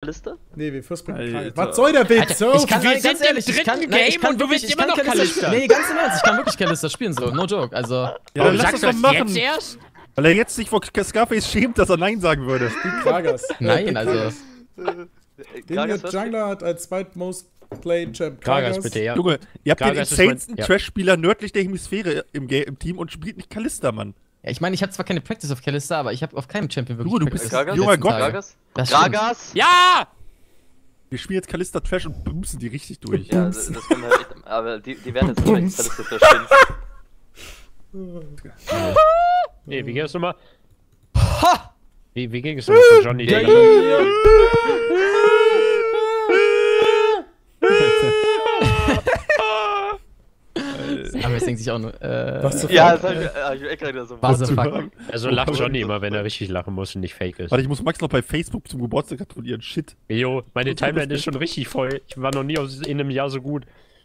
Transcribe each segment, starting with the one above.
Kalista? Nee, wir First Pick Alter. Gragas. Was soll der Witz? So, Ich kann, Wir ganz sind ehrlich, im ich kann, dritten nein, ich Game kann und du wirklich, bist ich immer kann noch Kalista Kalista. spielen. Nee, ganz im Ernst, ich kann wirklich Kalista spielen, so, no joke, also... Ja, Warum dann lass sagst das du doch das machen. jetzt erst? Weil er jetzt sich vor Scarface schämt, dass er Nein sagen würde. Gragas. Nein, also... Den hier Gragas, was? Jungler hat als zweitmost played Champ Gragas, bitte, ja. Junge, ihr habt den Gragas ist mein- insanesten ja. Trash-Spieler nördlich der Hemisphäre im Team und spielt nicht Kalista, Mann. Ja, ich meine, ich habe zwar keine Practice auf Kalista, aber ich habe auf keinem Champion wirklich Du Practice bist Gragas? junger letzten Gott. Tage. Gragas? Das stimmt. Gragas? Ja! Wir spielen jetzt Kalista Trash und bumsen die richtig durch. Ja, das können wir halt echt, aber die werden jetzt wahrscheinlich Kalista verstehen. Nee, wie ging es nochmal? Ha! Wie ging es nochmal von Johnny? Aber es denkt sich auch nur, Was zur Ja, Fuck? das hab ich echt gerade so. was the fuck? Also lacht Johnny immer, wenn er richtig lachen muss und nicht fake ist. Warte, ich muss Max noch bei Facebook zum Geburtstag gratulieren. Shit. Jo, meine Timeline ist schon richtig voll. Ich war noch nie in einem Jahr so gut.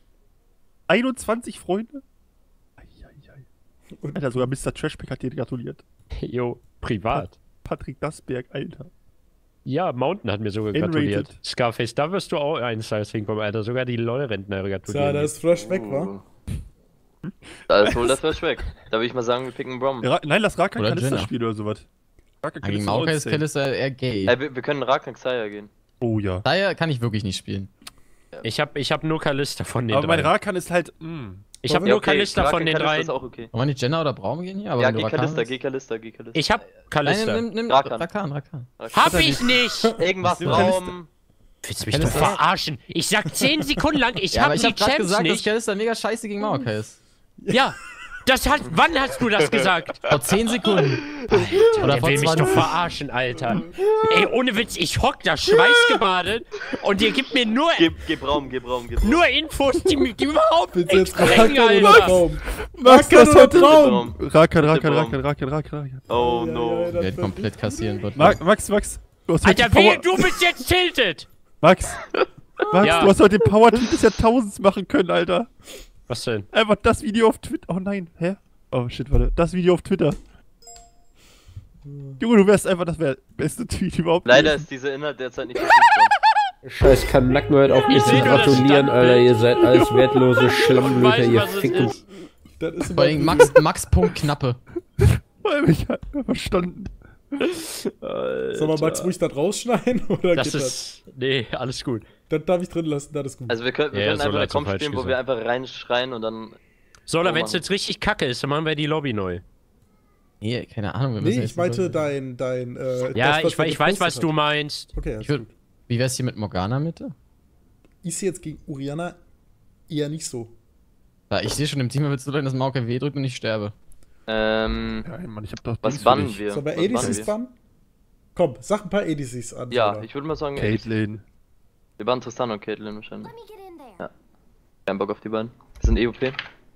21 Freunde? Eieiei. Alter, sogar Mr. Trashpack hat dir gratuliert. Jo, privat. Patrick Dasberg, Alter. Ja, Mountain hat mir sogar N-rated. gratuliert. Scarface, da wirst du auch eins hinkommen, Alter. Sogar die LOL-Rentner Tja, gratulieren. da ist Fresh weg, wa? Da ist wohl das Fresh weg. Da würde ich mal sagen, wir picken Brom. Nein, lass Rakan Oder Kalista Jenna. spielen oder sowas. Rakan Gegen Kalista Maokai ist all-safe. Kalista eher gay. Wir können Rakan Xayah gehen. Oh ja. Daher kann ich wirklich nicht spielen. Ich hab nur Kalista von den Aber mein drei. Rakan ist halt, Ich hab Ja, nur okay, Kalista Rakan von den Kalista dreien. ist auch okay. Wollen wir nicht Jenna oder Braum gehen hier? Aber Ja, wenn du geh Rakan Kalista, willst- geh Kalista, geh Kalista. Ich hab Kalista. Nein, nimm Rakan. Rakan. Hab ich nicht! Irgendwas Kalista. Raum. Willst du mich doch Kalista? verarschen? Ich sag 10 Sekunden lang, ich Ja, hab aber ich die hab grad Champs gesagt, dass nicht. Kalista mega scheiße gegen Maokai ist. Ja, wann hast du das gesagt? Vor 10 Sekunden. Oder Der vor will mich 20. doch verarschen, Alter. Ey, ohne Witz, ich hock da schweißgebadet und ihr gibt mir nur Geh Braum, geh Braum, geh Braum. Nur Infos, die überhaupt Willst du nichts jetzt bringen, Rakan oder Alter. Traum? Max, Rakan was oder hat Traum? Rakan. Oh Ja, no. ja, Wir werden komplett kassieren. Bot. Max, du hast heute Alter, wehe, du bist jetzt tilted. Max, Ja. du hast heute den Power-Tweet des Jahrtausends machen können, Alter. Was denn? Einfach das Video auf Twitter. Oh nein, hä? Oh shit, warte. Das Video auf Twitter. Junge, du wärst einfach das beste Tweet überhaupt. Leider gewesen. ist dieser Inhalt derzeit nicht verfügbar. Scheiß Kanacken hört auf mich zu seh nur das gratulieren, Standbild. Alter. Ihr seid alles wertlose Und Schlammblüter, weiß, ihr was es Ficken. ist. Das ist Vor allem immer Max Knappe. Ich hab verstanden. Soll man Max ruhig da rausschneiden? Oder Das geht ist... Nee, alles gut. das darf ich drin lassen, das ist gut. Also wir können Ja, so einfach eine leid, so Comp falsch spielen, wo gesagt. wir einfach reinschreien und dann... So, oder Oh, wenn es Mann. jetzt richtig kacke ist, dann machen wir die Lobby neu. Nee, keine Ahnung. Wir Nee, müssen ich jetzt- meinte dein Ja, das, was ich du weiß, was gepostet du hast. meinst. Okay, Ich würd, wie wär's hier mit Morgana Mitte? ist jetzt gegen Orianna eher nicht so. Ja, ich sehe schon im Team, willst du denn, dass Maokai W drückt und ich sterbe. Ja, Mann, ich hab doch Was Dings für bannen dich. wir? Sollen wir Was bannen ADCs wir? bannen? Komm, sag ein paar ADCs an. Ja, oder? ich würde mal sagen, Caitlyn. wir bannen Tristan und Caitlyn wahrscheinlich. Ja. Kein Bock auf die beiden. Wir sind EOP.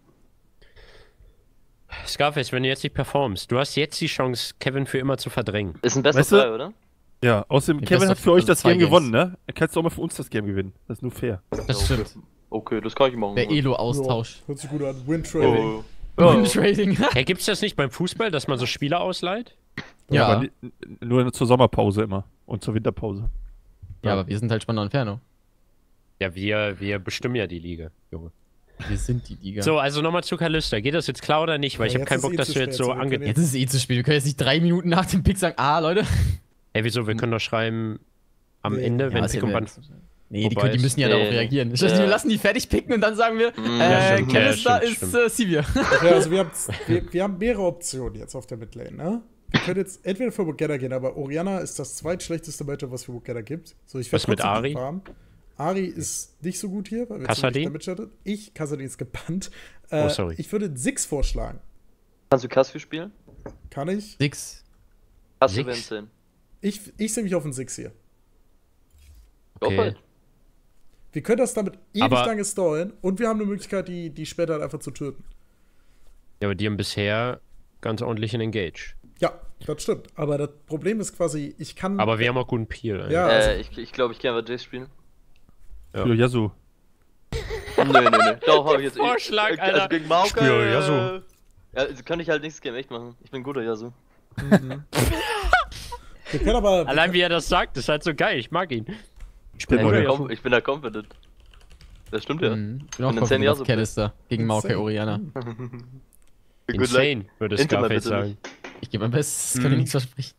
Scarface, wenn du jetzt nicht performst, du hast jetzt die Chance, Kevin für immer zu verdrängen. Ist ein Best of Weißt du- 3, oder? Ja, außerdem, Die Kevin Best hat of- für euch das 2 Game Games. gewonnen, ne? Er kannst auch mal für uns das Game gewinnen. Das ist nur fair. Das stimmt. Okay, das kann ich machen. Der Elo-Austausch. Hört sich gut an. Win Trading. Oh. Win-Trading. Hey, gibt's das nicht beim Fußball, dass man so Spieler ausleiht? Ja. Aber nur zur Sommerpause immer. Und zur Winterpause. Ja, aber wir sind halt Spandau Inferno. Ja, wir bestimmen ja die Liga, Junge. Wir sind die Liga. So, also nochmal zu Kalista. Geht das jetzt klar oder nicht? Weil Ja, ich habe jetzt keinen ist Bock, eh dass zu du jetzt spät, so so, wir können ange... Jetzt ist es eh zu spät. Wir können jetzt nicht 3 Minuten nach dem Pick sagen, Leute. Hey, wieso? Wir können doch schreiben am Nee. Ende, wenn ist Pick ja und Ban... Nee, Wobei die müssen ja es- darauf nee. reagieren. Ich weiß nicht, wir lassen die fertig picken und dann sagen wir, Ja, stimmt, ja, Kalista stimmt, ist Sivir. Ja, also wir haben mehrere Optionen jetzt auf der Midlane, ne? Wir können jetzt entweder für Morgana gehen, aber Orianna ist das zweitschlechteste Matchup, was für Morgana gibt. So, ich werd Was mit trotzdem Ari? fahren. Ari ist nicht so gut hier, weil wir Kassadin? damit chattet. Kassadin ist gebannt. Oh, sorry. Ich würde Six vorschlagen. Kannst du Casio spielen? Kann ich? Six. Casio Six? wären 10. Ich sehe mich auf einen Six hier. Okay. Wir können das damit ewig Aber- lange stallen und wir haben eine Möglichkeit, die später halt einfach zu töten. Ja, aber die haben bisher ganz ordentlich in Engage. Ja, das stimmt. Aber das Problem ist quasi, ich kann. Aber wir haben auch guten Peel. Ja, also, Ich glaube, ich kann aber Jace spielen. Ja. Für Yasuo. Nee. Doch, habe ich jetzt. Vorschlag, Also Alter. gegen Maokai. Spür Yasuo. Ja, also kann ich halt nichts Game echt machen. Ich bin guter Yasuo. wir können aber. Allein wie er das sagt, ist halt so geil. Ich mag ihn. Ich bin neu. Ich bin da confident. Das stimmt ja. Ich bin auch Und insane confident auf so Callister gegen Maokai Oriana. Insane, würde Intimate Scarface bitte sagen. nicht. Ich gebe mein Bestes, kann ich nichts versprechen.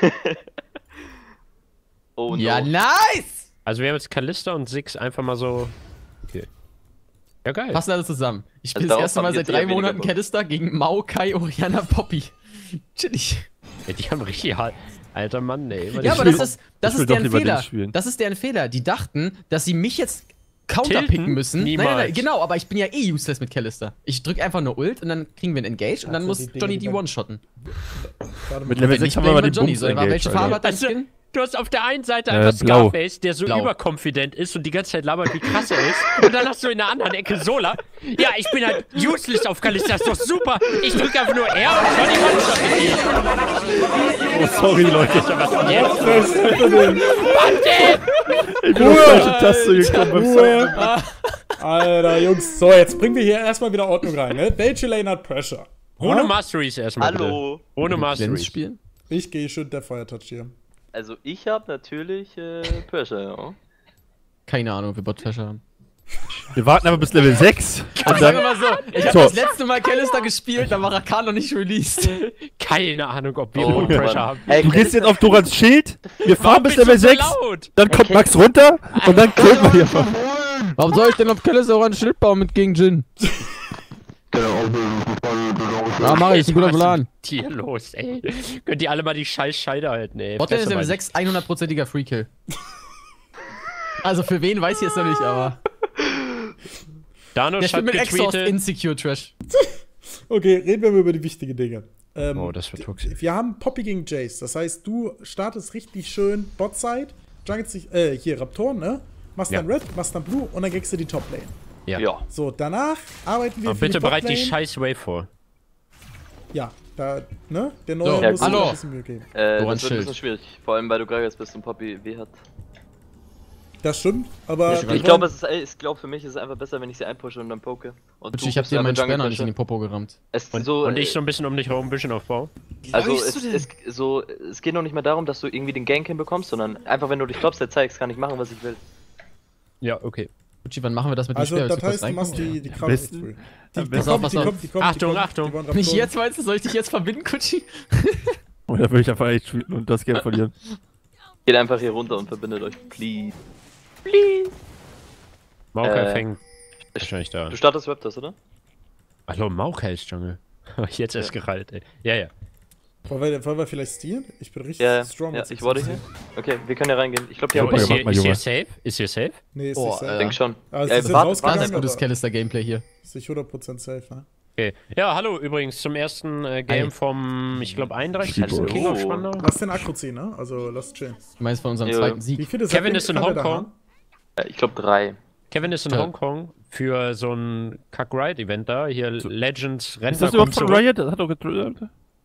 Oh no. Ja, nice! Also wir haben jetzt Kalista und Six einfach mal so... Okay. Ja, geil. Passen alle zusammen. Ich spiele Also das erste darauf Mal haben seit wir 3 jetzt eher Monaten weniger Callister gegen Maokai Oriana Poppy. Chillig. Ja, die haben richtig hart... Alter Mann, ey. Ja, aber das will ist doch deren lieber Fehler. den spielen. Das ist deren Fehler. Die dachten, dass sie mich jetzt counterpicken Tilten? müssen. Niemals. Genau, aber ich bin ja eh useless mit Callister. Ich drück einfach nur Ult und dann kriegen wir einen Engage und dann Also muss die Dinge, Johnny die die dann- One-shotten. Warte Mit mal. Level 6 haben wir mal den Johnny. Bums So, welche engaged, Farbe Alter. hat dein Also, Skin? du hast auf der einen Seite einfach blau. Scarface, der so Blau. überconfident ist und die ganze Zeit labert, wie krass er ist. Und dann hast du in der anderen Ecke Sola. Ja, ich bin halt useless auf Kalista, ist doch super. Ich drücke einfach nur R und Johnny One-Shot. Oh, sorry, Leute. Was ist denn? Ich bin auf die falsche Taste gekommen beim Sound. Ruhe. Alter, Jungs. So, jetzt bringen wir hier erstmal wieder Ordnung rein, ne? Welche Lane hat Pressure? Ohne Ha? Masteries erstmal. Hallo. Bitte. Ohne Glänz Masteries. spielen? Ich gehe schön der Feuertouch hier. Also ich habe natürlich Pressure, ja. Keine Ahnung, ob wir Bot-Flasher haben. Wir warten aber bis Level 6. Und Sagen wir dann, mal so, ich habe So. das letzte Mal Callister gespielt, da war Rakan noch nicht released. Keine Ahnung, ob wir Oh, oh, Pressure Mann. haben. Hey, du gehst jetzt auf Dorans Schild, wir fahren Warum bis bist du Level so 6, laut? dann kommt Max runter und dann killen wir hier einfach. Warum soll ich denn auf Callister auch ein Schild bauen mit gegen Jin? Ja, mach ich, ist ein guter Plan. Hier los, ey. Könnt ihr alle mal die scheiß Scheide halten, ey. Botlane ist Fresse Level mal. 6, 100%iger Free-Kill. Also für wen weiß ich jetzt noch nicht, aber... Dano Der spielt hat mit Exhaust getweetet. Insecure Trash. Okay, reden wir mal über die wichtigen Dinge. Oh, das wird toxisch. Wir haben Poppy gegen Jace. Das heißt, du startest richtig schön Botside, jungelst dich, hier Raptoren, ne? Machst Ja. dann Red, machst dann Blue und dann gehst du die Top-Lane. Ja. So, danach arbeiten wir Aber für bitte die bereit die Botlane. scheiß Wave vor. Ja, da, ne? Der neue So, muss hallo. ein bisschen Mühe geben. Das Doran wird ein Schild. bisschen schwierig. Vor allem, weil du Gragas bist und Poppy W hat. Das stimmt, aber Ich glaube, für mich ist es einfach besser, wenn ich sie einpushe und dann poke. Und Bitch, du ich hab bist dir einfach meinen Jungle Sperr nicht in Pusher. die Popo gerammt. Es Und, so, und ich so ein bisschen um dich herum, ein bisschen Aufbau. Also läufst du es geht noch nicht mehr darum, dass du irgendwie den Gank hinbekommst, sondern einfach, wenn du dich Topside zeigst, kann ich machen, was ich will. Ja, okay. Gucci, wann machen wir das mit dem Also, Sperr? das Willst du kurz heißt, du machst reinkommen? die Am Kraft besten- früh. Pass auf, pass auf. Achtung, Achtung. Nicht jetzt, meinst du? Soll ich dich jetzt verbinden, Gucci? Und da will ich einfach echt shooten und das Game verlieren. Geht einfach hier runter und verbindet euch, please. Maokai fängt wahrscheinlich da. Du startest Raptors, oder? Hallo, Maokai ist Jungle. Jetzt erst gerallt, ey. Ja, ja. Wollen wir vielleicht stealen? Ich bin richtig Ja, strong. ja, mit ich wurde hier. Okay, wir können ja reingehen. Ich glaube, die Jo, haben Junge, ist, mach hier, mal, ist hier Junge. safe? Ist hier safe? Nee, ist Oh, nicht safe. Ich denk schon. Also, Ja, sie sind warte, rausgegangen, Ganz gutes aber Callister-Gameplay hier. ist nicht 100% safe, ne? Okay. Ja, hallo übrigens zum ersten Game Hi. vom, ich glaube, 31. Schieber. King of Oh. Spandau. Lass den Akku ziehen, ne? Also, lass chillen. Du meinst von unserem Jo. zweiten Wie Sieg? viele Kevin Sätze ist in kann der da Hongkong. haben? Ich glaube 3. Kevin ist in Ja. Hongkong für so ein Kack-Ride-Event da. Hier Legends Ist Rentner das überhaupt kommt von zurück. Riot? Das hat doch gedrückt.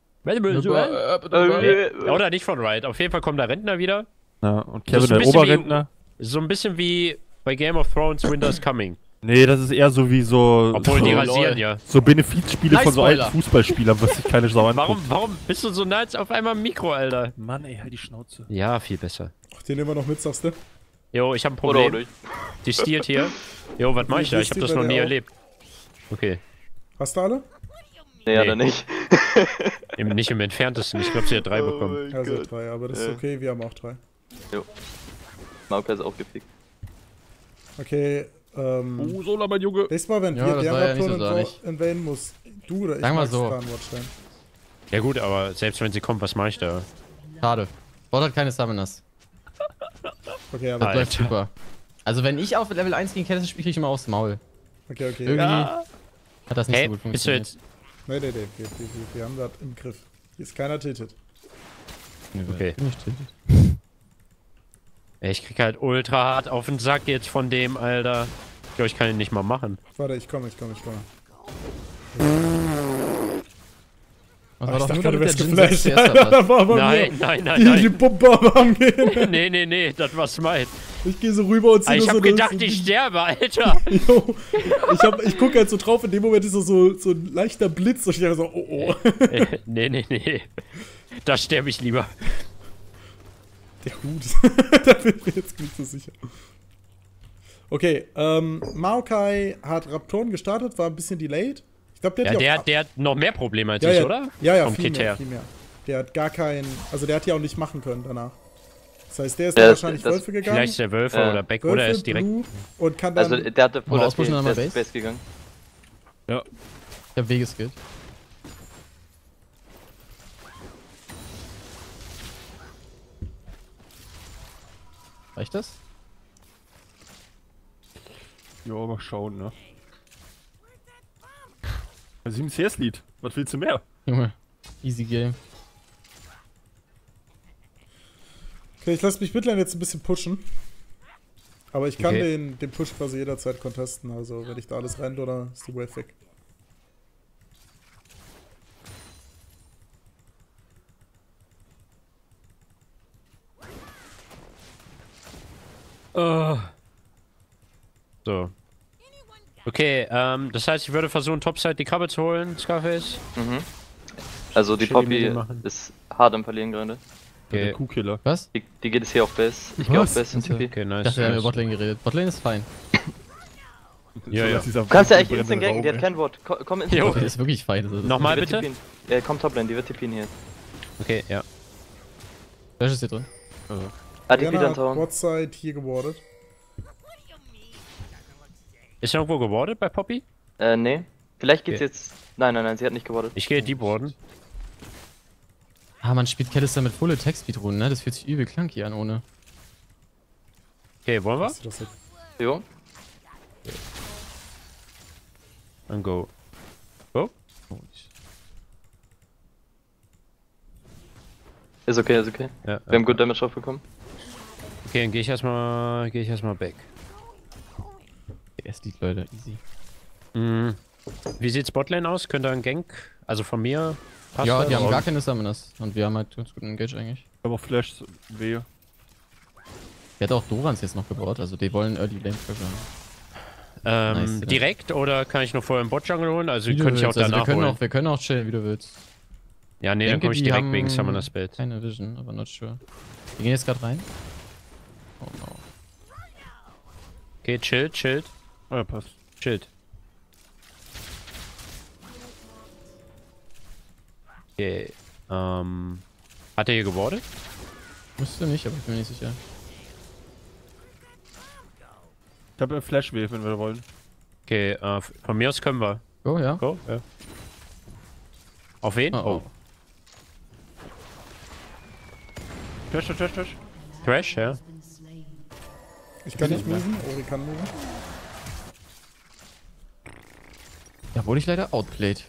Oder nicht von Riot. Auf jeden Fall kommt da Rentner wieder. Ja, und Das ist Kevin, ein der bisschen Oberrentner. So ein bisschen wie bei Game of Thrones Winter's Coming. Nee, das ist eher so wie so, Obwohl die so, rasieren ja. so Benefizspiele Nice von so alten Spoiler. Fußballspielern, was sich keine Sau anguckt. Warum bist du so nah jetzt auf einmal im Mikro, Alter? Mann, ey, halt die Schnauze. Ja, viel besser. Ach, den nehmen wir noch mit, sagst du? Jo, ich hab ein Oder auch Problem. nicht. Die stiehlt hier. Jo, was mach ich da? Ich hab das noch nie erlebt. Okay. Hast du alle? Nee, hat er Nee. nicht. Nicht im entferntesten. Ich glaube, sie hat 3 bekommen. mein Also Gott. 3, aber das ist okay, wir haben auch 3. Maokai ist aufgefickt. Okay, Sola, mein Junge. nächstes Mal, wenn Ja, wir das die war ja nicht so Raptoren sahnig. invaden, muss du oder ich Sagen wir Max so. Starnwatch stellen. Ja gut, aber selbst wenn sie kommt, was mache ich da? Schade. Bot hat keine Summoners. Okay, Das aber Alter. läuft super. Also wenn ich auf Level 1 gegen Callister spiele, krieg ich immer aufs Maul. okay. Irgendwie hat das nicht Hey, so gut bist du funktioniert. jetzt... Nee, wir haben das im Griff. Hier ist keiner tiltet. Okay. Bin ich tiltet? Ey, ich krieg halt ultra hart auf den Sack jetzt von dem, Alter. Ich glaube, ich kann ihn nicht mal machen. Warte, ich komme. Das Ach, war ich doch dachte nur, gerade, du damit wärst der Jin 6 geflasht. erster passt. Da war bei Nein, mir nein, nein, die nein. Pumpe am Arm gehen. Nee, das war Smite. Ich gehe so rüber und Ah, ziehe ich nur hab so gedacht, das- ich sterbe, Alter. Jo, ich gucke halt so drauf, in dem Moment ist so ein leichter Blitz und ich denke so, oh. Nee. Da sterbe ich lieber. Der Hut. Da bin ich mir jetzt nicht so sicher. Okay, Maokai hat Raptoren gestartet, war ein bisschen delayed. Ich glaube, Der hat noch mehr Probleme als ja, ich, ja, oder? Ja, Vom viel Kit mehr, her. viel mehr. Der hat gar keinen, also der hat ja auch nicht machen können danach. Das heißt, der ist Ja, dann das- wahrscheinlich das- Wölfe gegangen. Vielleicht ist der Wölfe Ja. oder Beck Wölfe, oder er ist direkt. Blue und kann dann... Also der hatte Mal auspushen an der der ist Base? Base gegangen. Ja. Ich hab Wegeskillt. Reicht das? Ja, mal schauen, ne? 7 CS-Lied. Was willst du mehr? Junge. Easy Game. Okay, ich lasse mich Midlane jetzt ein bisschen pushen. Aber ich kann Okay. den Push quasi jederzeit contesten, also wenn ich da alles rennt oder ist die Wave weg. So. Okay, das heißt, ich würde versuchen, Topside die Krabbe zu holen, Scarface. Mhm. Also die Schön mit Poppy dem machen. ist hart am Verlieren gerade. Der Okay, Kuhkiller. Was? Die geht jetzt hier auf Base. Ich gehe auf Was? Base und TP. okay, Ich nice. dachte, wir haben über nice. Botlane geredet. Botlane ist fein. Ja, ja. Du kannst ja eigentlich instant ganken, die hat kein Wort. Komm ins Jo. Botlane ist wirklich fein. Also Nochmal Die wird bitte? TPen. Komm Toplane, die wird TPen hier. Okay, ja. Flash ist hier drin. ATP Diana dann hat Town. Botside hier gewardet. Ist er irgendwo gewardet bei Poppy? Nee. Vielleicht geht's Okay. jetzt. Nein, sie hat nicht gewartet. Ich gehe Deep Warden. Ah, man spielt Callister mit Full Attack Speedrun, ne? Das fühlt sich übel clunky an ohne. Okay, wollen wir? Hast du das jetzt? Jo. Dann go. Go? Ist okay, ist okay. Ja. Wir haben gut Damage drauf bekommen. Okay, dann gehe ich erstmal back. Erst Lead, Leute, easy. Mhm. Wie sieht's Botlane aus? Könnt ihr einen Gank? Also von mir? Passt Ja, das? die haben gar keine Summoners. Und wir haben halt ganz guten Engage eigentlich. Ich hab auch Flash wehe. Der hat auch Dorans jetzt noch gebaut, also die wollen Early Lane Pressure. Nice, ja. Direkt oder kann ich noch vorher einen Bot-Jungle holen? Also Wie du könnte ich auch willst. Also danach holen. wir können auch chillen, wie du willst. Ja, nee, dann denke, komme ich die direkt haben wegen Summoner's Spell. Keine Vision, aber not sure. Wir gehen jetzt gerade rein. Oh no. Okay, chillt. Oh ja, passt. Chillt. Okay, hat er hier gewardet? Musste nicht, aber ich bin mir nicht sicher. Ich hab Flash wehe, wenn wir wollen. Okay, von mir aus können wir. Oh ja. Go, ja. Auf wen? Oh. Trash. Thrash, ja. Ich kann nicht moven, Ori kann moven. Ja, wurde ich leider outplayed.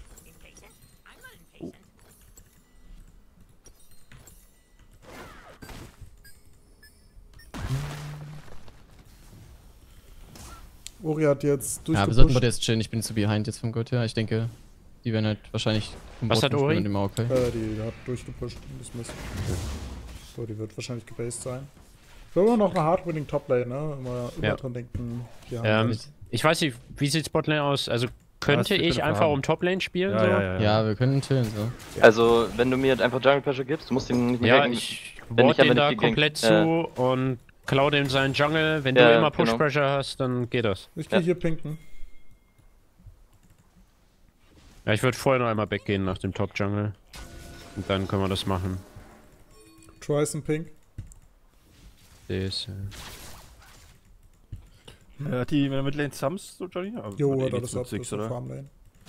Ori hat jetzt Ja, wir sollten durchgepusht. Bot jetzt chillen, ich bin zu behind jetzt vom Gott her. Ich denke, die werden halt wahrscheinlich vom Was Bot hat Ori? mit dem AOK. Die hat durchgepusht. Das muss. So, die wird wahrscheinlich gebased sein. Wir haben immer noch eine hard-winning Top-Lane, ne? Immer Ja. dran denken. Wir haben das. Ich weiß nicht, wie sieht's Botlane aus? Also könnte Ja, das ich wird einfach haben. um Toplane spielen? Ja, so? ja. Ja, wir können chillen so. Also, wenn du mir halt einfach Jungle Pressure gibst, du musst ihn nicht mehr Ja, ganken. ich Wenn ward ich aber den da nicht komplett gegankt- zu und klau dem seinen Jungle. Wenn Ja, du immer genau. Push-Pressure hast, dann geht das. Ich gehe Ja. hier pinken. Ja, ich würde vorher noch einmal weggehen nach dem Top-Jungle. Und dann können wir das machen. Tryson pink. Das, Hat die mit Lane Sums, so Johnny? Aber Jo, hat eh hat nichts alles mit ab. Six, Das ist oder? Farmlane.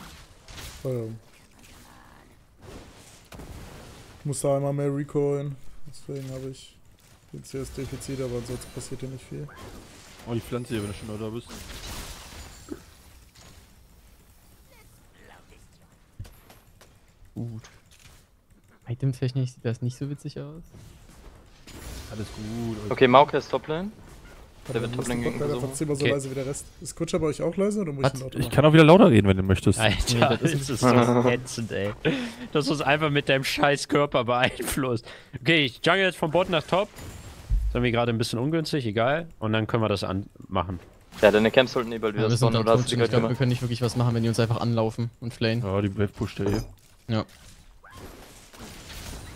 Ich muss da einmal mehr recallen. Deswegen habe ich den CS-Defizit, aber ansonsten passiert hier nicht viel. Oh, die Pflanze hier, wenn du schon da bist. Gut. Item-technisch sieht das nicht so witzig aus. Alles gut. Okay, Maokai ist Toplane. Der wird Top-Lane gegen der versuchen. trotzdem immer so Okay. leise wie der Rest. Ist Kutscher bei euch auch leise oder muss ich ihn lauter Ich machen? kann auch wieder lauter reden, wenn du möchtest. Alter, Nee, das das ist so ätzend, ey. Das ist einfach mit deinem scheiß Körper beeinflusst. Okay, ich jungle jetzt vom Bot nach Top. Das ist irgendwie gerade ein bisschen ungünstig, egal. Und dann können wir das anmachen. Ja, deine Camps sollten eh bald Ja, wieder wir sind spawnen, da oder hast du die ich gerade glaube, wir gemacht? können nicht wirklich was machen, wenn die uns einfach anlaufen und flayen. Ja, die Wave pusht ja eh. Ja. Ich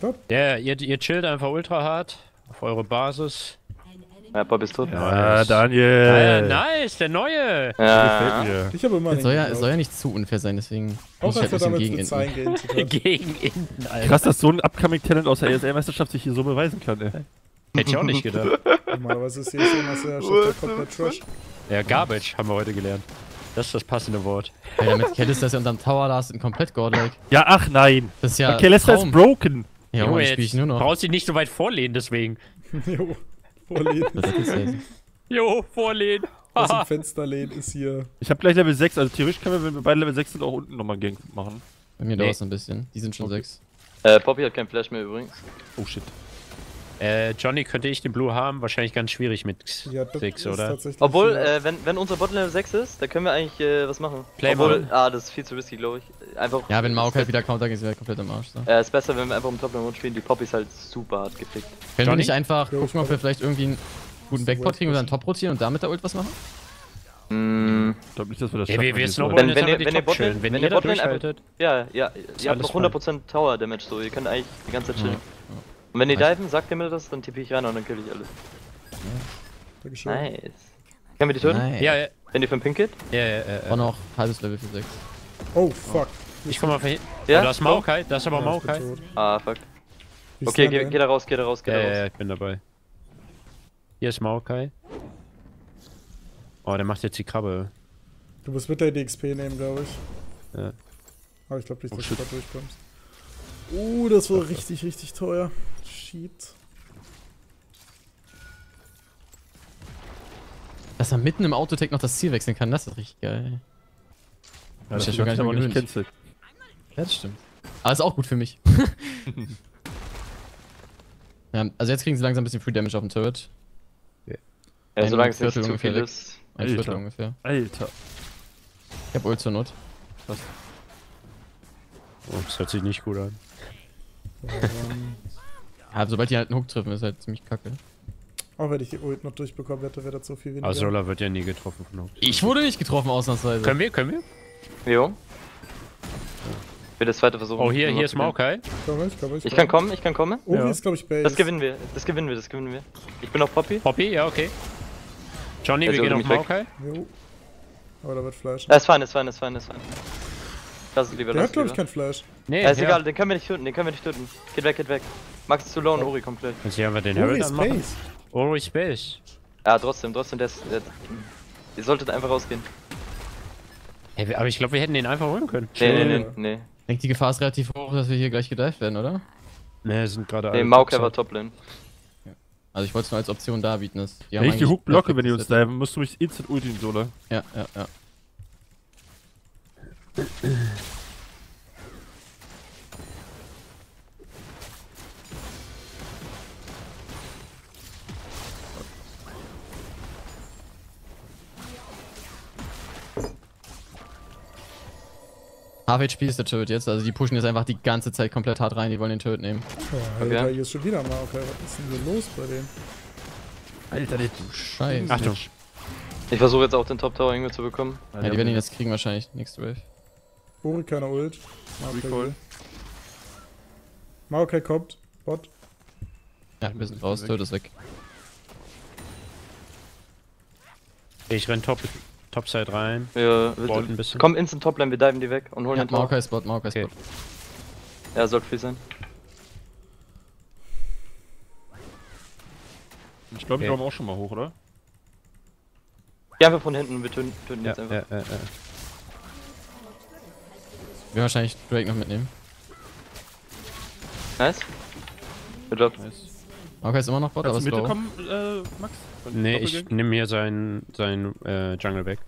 Ja, ihr chillt einfach ultra hart auf eure Basis. Ja, Bob ist tot. Ja, Ja, Daniel. nice, der Neue. Ja. Gefällt mir. Ich habe immer Das soll geglaubt. ja nicht zu unfair sein, deswegen Auch muss ich halt als er ein bisschen damit zu gegen Zeilen geintet hat. Gegen Inden, Alter. Krass, dass so ein Upcoming-Talent aus der ESL-Meisterschaft sich hier so beweisen kann, ey. Hätte ich auch nicht gedacht. Normalerweise ist hier schon, dass er statt komplett Trash. Ja, Garbage haben wir heute gelernt. Das ist das passende Wort. Alter, mit Kellis, dass er unterm Tower lasst, ein komplett godlike. Ja, ach nein. Das ist ja Okay, Lester ist Traum. broken. Ja, Junge, Mann, spiel ich nur noch. brauchst dich nicht so weit vorlehnen, deswegen. Jo, vorlehnen. Das ist jetzt Jo, vorlehnen. Aus dem Haha. Fenster lehnen ist hier. Ich habe gleich Level 6, also theoretisch können wir, wenn wir beide Level 6 sind, auch unten nochmal einen Gang machen. Bei mir Nee. dauert es ein bisschen. Die sind schon 6. Poppy hat kein Flash mehr übrigens. Oh shit. Johnny, könnte ich den Blue haben? Wahrscheinlich ganz schwierig mit Ja, das 6, ist oder? tatsächlich. Obwohl, hier- wenn unser Bot Level 6 ist, dann können wir eigentlich was machen. Play Obwohl, machen. das ist viel zu risky, glaube ich. Einfach. Ja, wenn Maokai ist wieder Counter geht, ist er komplett am Arsch. So. ist besser, wenn wir einfach im Top-Lane spielen. Die Poppy ist halt super hart gepickt. Können wir Johnny? nicht einfach Ja, gucken, ob wir vielleicht irgendwie einen guten Backport kriegen und dann Top rotieren und damit der Ult was machen? Ich glaube nicht, dass wir das Ja, wir jetzt snowballen Wenn- jetzt wenn einfach ihr- die wenn ihr Top chillen. Botlane- Wenn wenn ihr ihr da Botlane einfach- durchhaltet. Ja, ihr habt noch alles 100% Tower Damage, so. Ihr könnt eigentlich die ganze Zeit chillen. Und wenn die diven, sagt ihr mir das, dann tippe ich rein und dann kill ich alles. Dankeschön. Nice. Können wir die töten? Nein. Ja, ja, Wenn die für den Pink geht? ja. Auch noch halbes Level für 6. Oh, fuck. Ich komm mal von hinten. Ja? Oh, das ist Maokai, das ist aber Ja, ich bin Maokai. tot. Ah, fuck. Wie Okay, ist der geh da raus, geh da raus, geh da Ja, raus. ja, ich bin dabei. Hier ist Maokai. Oh, der macht jetzt die Krabbe. Du musst mit der DXP nehmen, glaube ich. Ja. Aber ich glaube nicht, Oh, dass shit. du da durchkommst. Das war richtig, richtig teuer. Shit. Dass er mitten im Autotech noch das Ziel wechseln kann, das ist richtig geil. Ja, Ich das ja schon gar ist nicht aber mehr nicht gewöhnt. cancelled. Ja, das stimmt. Aber ist auch gut für mich. Ja, also jetzt kriegen sie langsam ein bisschen Free Damage auf dem Turret. Ja, solange es Ein nicht Viertel zu ungefähr viel weg. ist. Ein Alter. Viertel ungefähr. Alter. Ich hab Ult zur Not. Oh, das hört sich nicht gut an. Ja, sobald die halt einen Hook treffen, ist halt ziemlich kacke. Auch wenn ich die Ult noch durchbekommen hätte, wäre das so viel weniger. Aber Sola wird ja nie getroffen von Hook. Ich wurde nicht getroffen, ausnahmsweise. Können wir? Jo. Ich will das zweite versuchen. Oh, hier ist Maokai. Komm ich. Ich kann kommen. Uri Ja. ist, glaube ich, Base. Das gewinnen wir. Ich bin auf Poppy. Poppy, ja, okay. Johnny, Der wir gehen sollte auf mich weg. Maokai. Jo. Aber da wird Flash. Ist fein. Lass es lieber, Der lass hat, glaube ich, lieber. kein Flash. Nee, Ist egal, den können wir nicht töten, Geht weg. Max ist zu low und Uri kommt gleich. Jetzt hier haben wir den Uri Herald ist anmachen. Base. Ori Space. Ja, trotzdem, ihr solltet einfach rausgehen. Hey, aber ich glaube, wir hätten den einfach holen können. Nee. Ich denke, die Gefahr ist relativ hoch, dass wir hier gleich gedived werden, oder? Ne, sind gerade Nee, alle. Maokai war Toplane. Also ich wollte es nur als Option darbieten. Die Wenn haben ich die eigentlich Hook blocke, wenn die perfektes uns Set. diven, musst du mich instant ultin, Sola. Ja. Half HP ist der Turret jetzt, also die pushen jetzt einfach die ganze Zeit komplett hart rein, die wollen den Turret nehmen. Oh, Alter, Okay. hier ist schon wieder mal. Okay, was ist denn hier los bei denen? Alter, der Scheiße. Achtung. Ich versuche jetzt auch den Top Tower irgendwie zu bekommen. Ja, die werden ihn jetzt kriegen wahrscheinlich, nächste Wave. Uri keine Ult. Recall. will. Maokai kommt. Bot. Ja, wir sind raus, Turret ist weg. Ich renn Topside rein. Wir Bolt ein bisschen. komm instant Toplane, wir diven die weg und holen Ja, den Tower. Maokai Spot. Okay. Ja, sollte free sein. Ich glaube, Okay. wir kommen auch schon mal hoch, oder? Geh einfach von hinten, wir töten Ja, jetzt einfach. ja. Wir werden wahrscheinlich Drake noch mitnehmen. Nice. Good job. Nice. Maokai ist immer noch Bot, aber Kannst ist du Mitte low. kommen, Max? Nee, ich Doppelgang? nehme hier sein Jungle weg.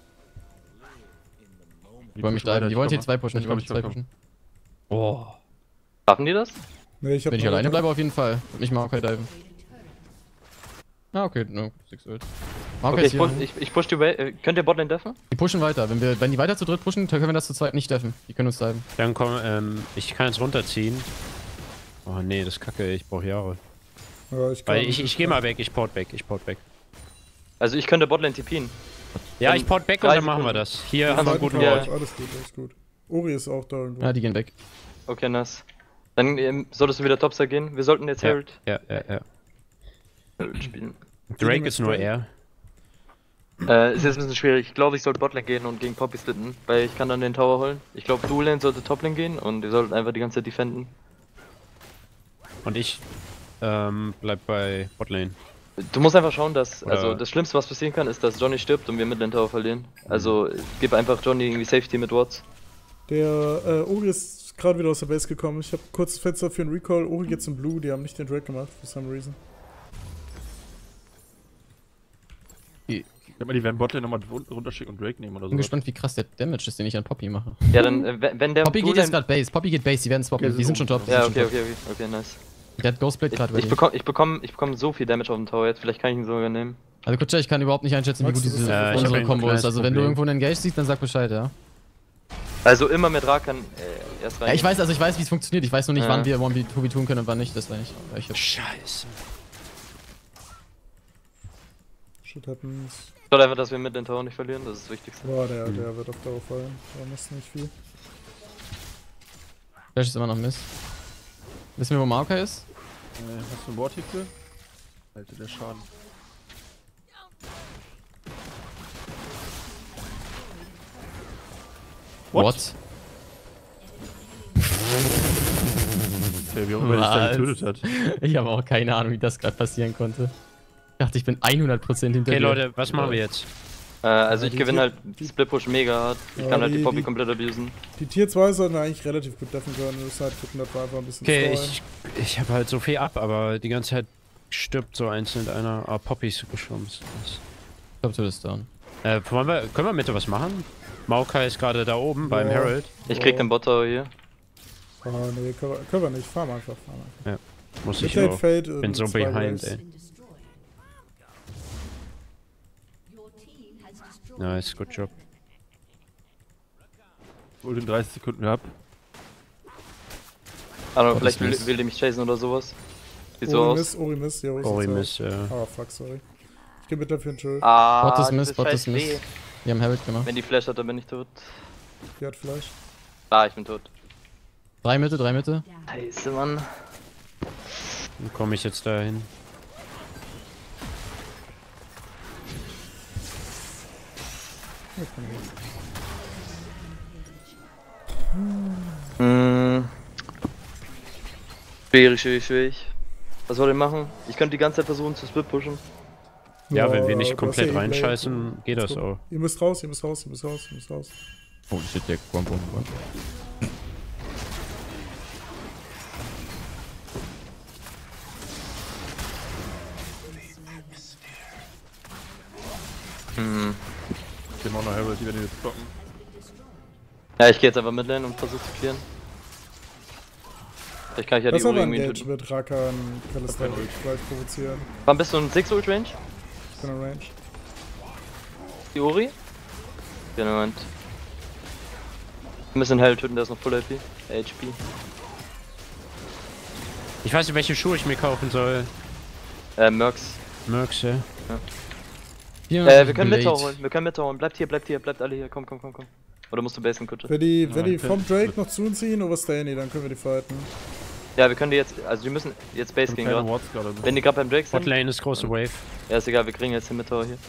Die wollen mich diven. Die wollen hier zwei pushen. Die wollen mich zwei pushen. Oh. Schaffen die das? Nee, ich hab Wenn ich alleine bleibe, auf jeden Fall. Wird mich Maokai diven. Ah, okay, no, 6 Ult. Maokai Okay, ist hier. ich push die Way. Könnt ihr Botlane deffen? Die pushen weiter. Wenn die weiter zu dritt pushen, dann können wir das zu zweit nicht deffen. Die können uns diven. Dann komm, ich kann jetzt runterziehen. Oh nee, das ist kacke, ich brauche Jahre. Ja, ich kann Weil ich geh mal weg, ich port weg. Also ich könnte Botlane TPen. Ja, Dann ich port weg und 3 dann machen wir Sekunden. das. Hier Ja, haben wir einen Seiten guten ja. Wort. Alles gut. Uri ist auch da irgendwo. Ja, die gehen weg. Okay, nice. Dann solltest du wieder Topside gehen. Wir sollten jetzt Herald Ja. spielen. Drake ist nur er. Ist jetzt ein bisschen schwierig. Ich glaube, ich sollte Botlane gehen und gegen Poppy splitten, weil ich kann dann den Tower holen. Ich glaube, Dual-Lane sollte Top-Lane gehen und ihr solltet einfach die ganze Zeit defenden. Und ich bleib bei Botlane. Du musst einfach schauen, dass, Oder- also das Schlimmste, was passieren kann, ist, dass Johnny stirbt und wir Midlane Tower verlieren. Also gib einfach Johnny irgendwie Safety mit Wards. Der Ori ist gerade wieder aus der Base gekommen. Ich habe kurzes Fenster für einen Recall. Ori geht zum Blue, die haben nicht den Drake gemacht, for some reason. Ich denke mal, die werden Botlane nochmal runterschicken und Drake nehmen oder so. Bin gespannt, wie krass der Damage ist, den ich an Poppy mache. Ja, dann, wenn der Poppy geht Dual-Lane- jetzt gerade Base. Poppy geht Base, die werden swappen. Okay, Die sind schon top. die Ja, sind schon okay, top. okay, nice. Der hat Ghostblade gerade Ich bekomme so viel Damage auf dem Tower jetzt, vielleicht kann ich ihn sogar nehmen. Also Kutscher, ich kann überhaupt nicht einschätzen, wie Magst gut du diese das? Ich hab unsere ein Combo ist. kleines Also wenn du Problem. irgendwo einen Engage siehst, dann sag Bescheid, ja. Also immer mit Rakan erst rein. Ja, ich weiß, wie es funktioniert. Ich weiß nur nicht, Ja. wann wir 1v2 tun können und wann nicht. Das weiß ich. Scheiße. Shit happens. Ich glaube einfach, dass wir mit den Tower nicht verlieren, das ist das Wichtigste. Boah, der wird auf Dauer fallen. Da muss nicht viel. Flash ist immer noch Mist. Wissen wir, wo Maokai ist? Hast du einen Vortikel? Alter, der Schaden. What? Okay, wie auch immer dich da Was? getötet hat. Ich habe auch keine Ahnung, wie das gerade passieren konnte. Ich dachte, ich bin 100% hinter Okay, dir. Leute, was machen wir jetzt? Also Ja, ich die gewinne halt die- Split Push mega hart. Ich Ja, kann halt die die- Poppy die- komplett abusen. Die Tier 2 sollten wir eigentlich relativ gut deffen können. Wir müssen halt gucken, dass wir einfach ein bisschen Okay, stallen. ich habe halt so viel ab, aber die ganze Zeit stirbt so einzeln einer. Ah, Poppy ist gestorben. Ich glaube, du bist down. Können wir Mitte was machen? Maokai ist gerade da oben beim Ja. Herald. Ich krieg den Bot Tower hier. Oh nee, können wir nicht. Fahren einfach. Muss ich Midlane auch. Fade Bin so zwei behind, Waves. ey. Nice, good job. Hol den 30 Sekunden ab. Aber Gott, vielleicht ist Mist. will die mich chasen oder sowas. Sieht so aus. Ori Miss, ja, Ori Miss, ja. Oh fuck, sorry. Ich geh mit dafür einen Chill. Bot ist dieses Mist, Bot scheiß ist Mist. W. Wir haben Herald gemacht. Wenn die Flash hat, dann bin ich tot. Die hat Fleisch. Ich bin tot. 3 Mitte. Scheiße, Mann. Wie komme ich jetzt dahin? Schwierig. Was soll ich machen? Ich könnte die ganze Zeit versuchen zu split pushen. Ja, wenn wir du nicht hast komplett ja eh reinscheißen, Blade. geht das Let's go. auch. Ihr müsst raus. Oh shit, der Guampo. Ich nehme auch noch Herald, die werden jetzt blocken. Ja, ich gehe jetzt einfach Midlane und versuche zu clearen. Vielleicht kann ich ja Das die ist Uri aber ein irgendwie Engage töten. mit Rakan, Kalista gleich provozieren. Wann bist du in 6 Ult Range? Ich bin in Range. Die Uri? Ja, Moment. Wir müssen Hell töten, der ist noch Full HP. HP. Ich weiß nicht, welche Schuhe ich mir kaufen soll. Mercs. Mercs, ja. Wir können Midtower holen. Bleibt alle hier. Komm. Oder musst du Basen Kutsche? Wenn die okay. vom Drake noch zu uns ziehen, overstayen die, dann können wir die fighten. Ja, wir können die jetzt, also die müssen jetzt Base gehen Keine gerade. Wards gerade. Wenn die gerade beim Drake sind, Botlane ist große Wave. ja ist egal, wir kriegen jetzt den Midtower hier.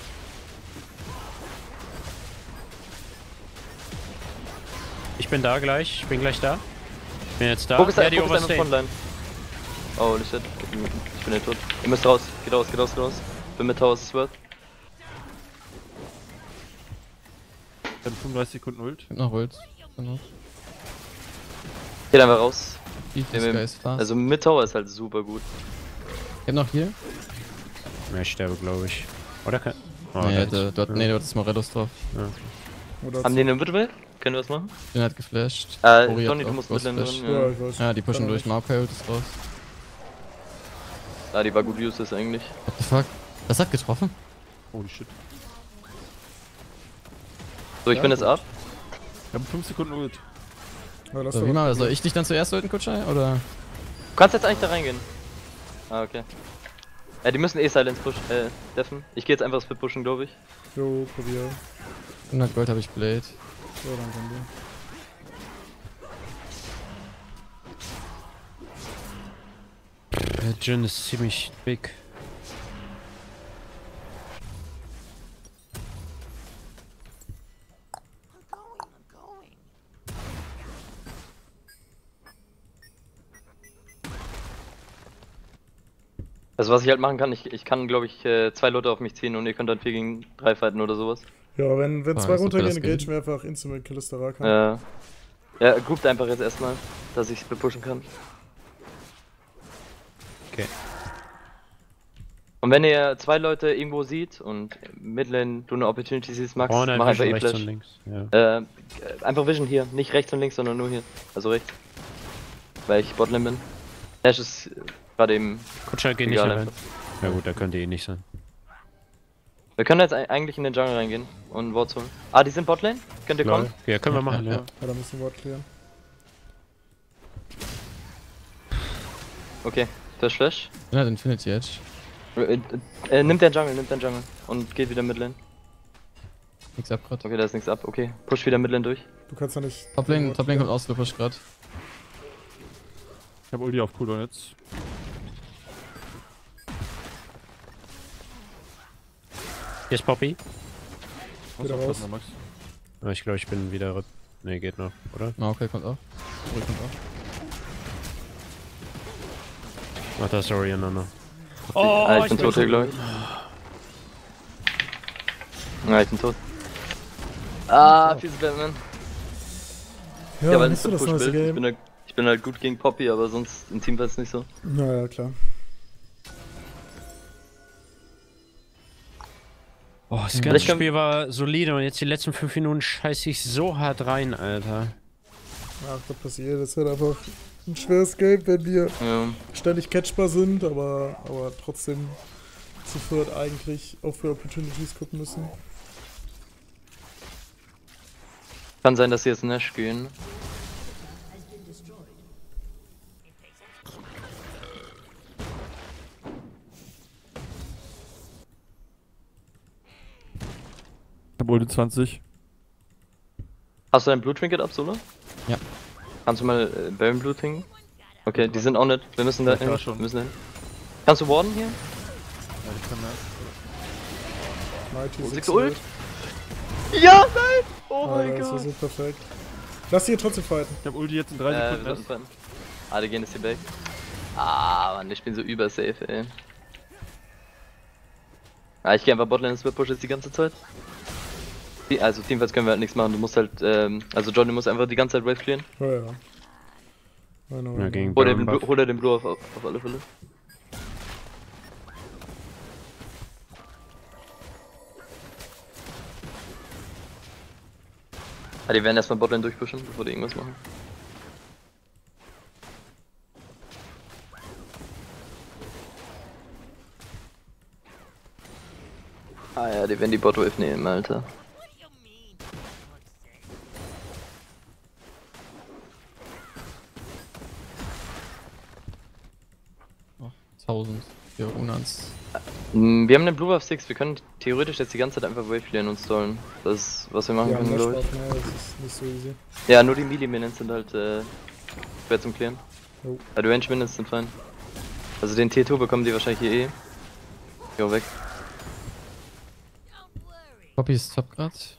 Ich bin da gleich. Ich bin gleich da. Bin jetzt da. Fokus Ja, die einfach Overstay. Frontline. Oh, holy shit. Ich bin hier tot. Ihr müsst raus. Geht raus. Bin mit Tower, ist es worth. Dann 35 Sekunden Ult. Ich hab noch Ult. Geht einfach raus. Die Ja, Guy ist fast. Also mit Tower ist halt super gut. Ich hab noch hier. Ja, ich sterbe, glaube ich. Oder kann. Oh, Nee, der du hattest Morelos drauf. Oder Haben die einen Witwell? Können wir was machen? Den hat geflasht. Johnny, Ori hat du auch musst Ghost Midlane Flash. drin. Ja, Ja. ich weiß. Ja, die pushen Kann durch. nicht. Maokai ist raus. Die war gut useless eigentlich. What the fuck? Das hat getroffen? Holy shit. So, ich Ja, bin jetzt gut. ab. Wir haben 5 Sekunden Ult. Ja, lass So, doch- wie machen wir das? Soll ich dich dann zuerst ulten, Kutschei? Oder? Du kannst jetzt eigentlich da reingehen. Okay. Ja, die müssen Silence pushen, deffen. Ich gehe jetzt einfach Split pushen, glaube ich. Jo, probier. 100 Gold habe ich Blade. So, dann können wir. Der Jhin ist ziemlich big. Also was ich halt machen kann, ich kann glaube ich 2 Leute auf mich ziehen und ihr könnt dann 4 gegen 3 fighten oder sowas. Ja, wenn Ah, zwei ist runtergehen, das engage geht. mir einfach instant mit Kalistara. Ja, groupt einfach jetzt erstmal, dass ich es bepushen kann. Okay. Und wenn ihr 2 Leute irgendwo seht und Midlane du eine Opportunity siehst, Max, Vorne mach einfach rechts und E-Flash. links. Ja. Einfach Vision hier, nicht rechts und links, sondern nur hier. Also rechts. Weil ich Botlane bin. Dash ist gerade eben Kutscher geht nicht egal rein. einfach. Ja gut, da könnte eh nicht sein. Wir können jetzt eigentlich in den Jungle reingehen und Wards holen. Ah, die sind Botlane? Könnt ihr Lol. kommen? Ja, können wir machen, ja. Ja, da müssen wir Wort klären. Okay, Dash Flash. Ja, Infinity Edge. Nimmt den Jungle und geht wieder Midlane. Nix ab grad. Okay, da ist nichts ab, okay. Push wieder Midlane durch. Du kannst ja nicht. Toplane kommt aus, Lupas grad. Ich hab Ulti auf Cooldown jetzt. Hier ist Poppy. Wieder raus. Aufpassen, Max. Aber ich glaube, ich bin wieder... Ne, geht noch, oder? Ah, okay, kommt auch. Uri kommt auch. Ach, da ist Orianna noch. Oh, ich bin tot hier, glaube ich. Ja, ich bin tot. Ah, fiese Batman. Ja, Ja, weil nicht ich so das Push neueste will. Game. Ich bin halt gut gegen Poppy, aber sonst im Team war es nicht so. Naja, klar. Oh, das Ich ganze kann- Spiel war solide und jetzt die letzten 5 Minuten scheiße ich so hart rein, Alter. Ach, das passiert. Das ist halt einfach ein schweres Game, wenn wir Ja. ständig catchbar sind, aber trotzdem zu viert eigentlich auch für Opportunities gucken müssen. Kann sein, dass sie jetzt Nash gehen. Ich hab Ulti 20. Hast du dein Blue Trinket ab, Solo? Ja. Kannst du mal Baron Blue trinken? Okay, die sind auch nicht. Wir müssen da Ja, klar, hin. schon. Wir müssen hin. Kannst du warden hier? Ja, ich kann das. Mighty Oh, 6 6 Ult. Ja, nein! Oh Alter, mein das war Gott. so perfekt. Lass sie hier trotzdem fighten. Ich hab Ulti jetzt in 3 Wir Sekunden. sollten erst. fighten. Ah, die gehen jetzt hier back. Ah, Mann, ich bin so übersafe, ey. Ah, ich geh einfach Botlane ins Push jetzt die ganze Zeit. Also Teamfights können wir halt nichts machen. Du musst halt, also Johnny muss einfach die ganze Zeit Wave clearen. Ja, ja. Meine Ja, gegen Hol er Baron den, Buff. hol er den Blue auf alle Fälle. Ah, die werden erstmal Botlane durchpushen, bevor die irgendwas machen. Ah ja, die werden die Botwave nehmen, Alter. Oh, 1000 für Runans. Wir haben den Blue auf 6, wir können theoretisch jetzt die ganze Zeit einfach Wave clearen und stallen. Das ist, was wir machen Ja, können, glaube ich. das ist nicht so easy. Ja, nur die Melee-Minions sind halt schwer zum Clearen. Jo. Ja, die Range-Minions sind fein. Also den Tier 2 bekommen die wahrscheinlich hier eh. Jo, weg. Poppy ist top grad.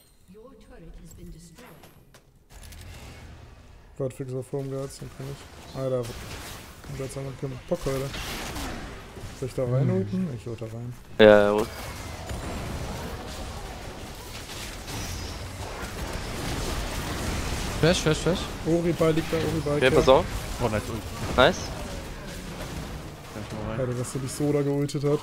Godfix auf Formguards, dann kann ich. Alter, ich hab jetzt einfach keinen Bock heute. Soll ich da reinholen? Ich hol da rein. Ja, rot. Flash. Oribal liegt da, Oribal. Okay, pass auf. Oh, nice Ulti. Nice. Kann ich mal rein. Alter, dass der dich so da geultet hat.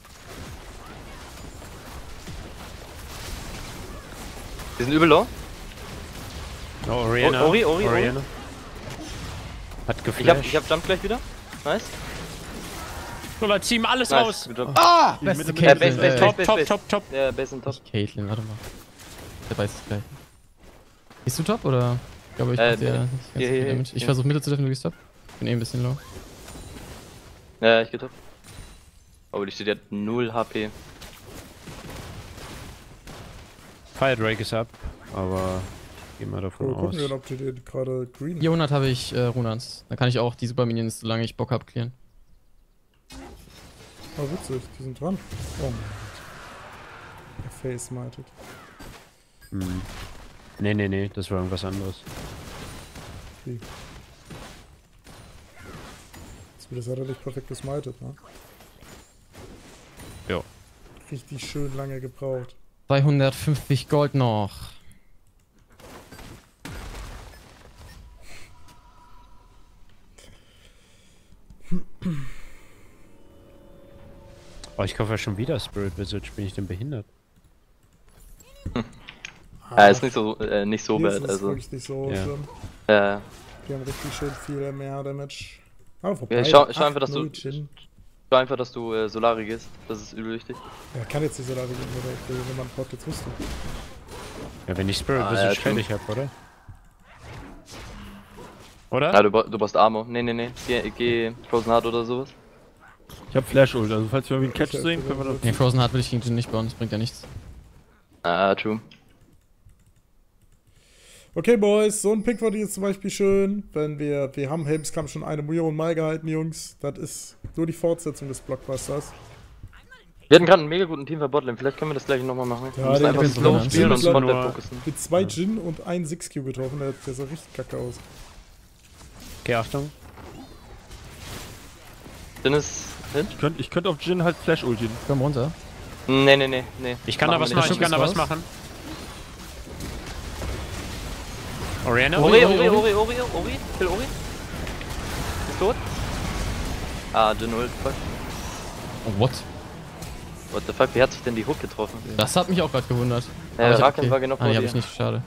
Die sind übel low. Oh, Orianna. Ori. Orianna. Hat Ich geflasht. hab Jump gleich wieder. Nice. Oder zieh ihm alles Nice. raus. Good job. Ah! Mitte, Beste Mitte, Caitlyn. Base, Top, Base, top, Base. top, top. Ja, Base und top. Nicht Caitlyn, warte mal. Der weiß es gleich. Gehst du top oder? Ich glaube, ich mach dir nicht ganz hier, viel hier, Damage. Ich hier. versuche Mitte zu treffen, du gehst top. Bin eh ein bisschen low. Ja, ich geh top. Aber die steht ja 0 HP. Fire Drake ist ab, aber geh mal davon So, aus. gucken wir, ob die den gerade green. 400 habe ich Runans. Dann kann ich auch die Super Minions, solange ich Bock hab, clearen. Oh, witzig, die sind dran. Oh mein Gott. Der Face mighted. Hm. Nee, das war irgendwas anderes. Wie? Das hat er nicht perfekt gesmited, ne? Jo. Richtig schön lange gebraucht. 250 Gold noch. Oh, ich kaufe ja schon wieder Spirit Visage. Bin ich denn behindert? Ja, ist nicht so Hier bad, ist es also. wirklich nicht so Ja. schlimm. Ja, Die haben richtig schön viel mehr Damage. Aber vorbei. ja, schau einfach, dass 8-0 du. Jhin. Schau einfach, dass du Solari gehst. Das ist übel wichtig. Er kann jetzt nicht so lange gehen, wenn man braucht jetzt Rüstung. Ja, wenn ich Spirit Ah, Visage ja, fertig hab, oder? Oder? Ja, du brauchst Armor. Nee. Geh Frozen Heart oder sowas. Ich hab Flash-Ult, also falls wir irgendwie einen Catch Okay, sehen, können wir das... Nee, Frozen Heart will ich gegen Jhin nicht bauen, das bringt ja nichts. Ah, true. Okay, Boys, so ein Pick war jetzt zum Beispiel schön, wenn wir haben Helmskampf schon 1 Million Mal gehalten, Jungs. Das ist nur die Fortsetzung des Blockbusters. Wir hatten gerade einen mega guten Team für Botlane. Vielleicht können wir das gleich nochmal machen. Ja, wir müssen den einfach Prinz slow Balance. spielen und Den Spotlight nur- fokussen. Mit 2 Jhin und 1 6Q getroffen, der sah richtig kacke aus. Okay, Achtung. Dann ist hin? Ich könnte auf Jhin halt Flash-Ult gehen. Komm runter. Nee. Ich kann da was machen, ich kann da was machen. Orianna? Ori. Kill Ori. Ist tot? Ah, Jhin ult. Fuck. Oh, what? What the fuck, wie hat sich denn die Hook getroffen? Das hat mich auch gerade gewundert. Ja, Aber ich hab- Rakan war genau Ah, vor nee, dir. hab ich nicht, schade.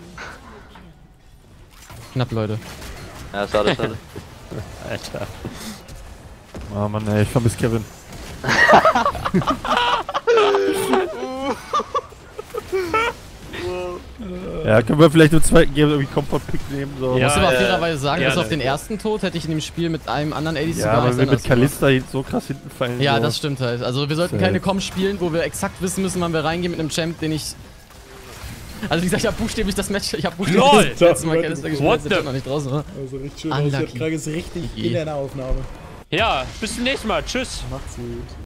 Knapp, Leute. Ja, schade. Alter. Ah Mann, ey, ich vermisse Kevin. Ja, können wir vielleicht im zweiten Game irgendwie Comfort-Pick nehmen, so. Ja, Muss aber ja. fairerweise sagen, Ja, dass auf das- den ersten Tod hätte ich in dem Spiel mit einem anderen ADC Ja, sogar aber nichts wir mit anderes gemacht. Kalista so krass hinten fallen. Ja, so. das stimmt halt. Also wir sollten Safe. keine Com spielen, wo wir exakt wissen müssen, wann wir reingehen mit einem Champ, den ich... Also wie gesagt, ich hab buchstäblich das Match... Ich hab buchstäblich LOL! das letzte Mal Kalista gespielt, What als der the- Champ noch nicht draußen war. Also richtig schön aus. Ich Unlucky. hab Krag ist richtig GG. in der Aufnahme. Ja, bis zum nächsten Mal. Tschüss. Macht's gut.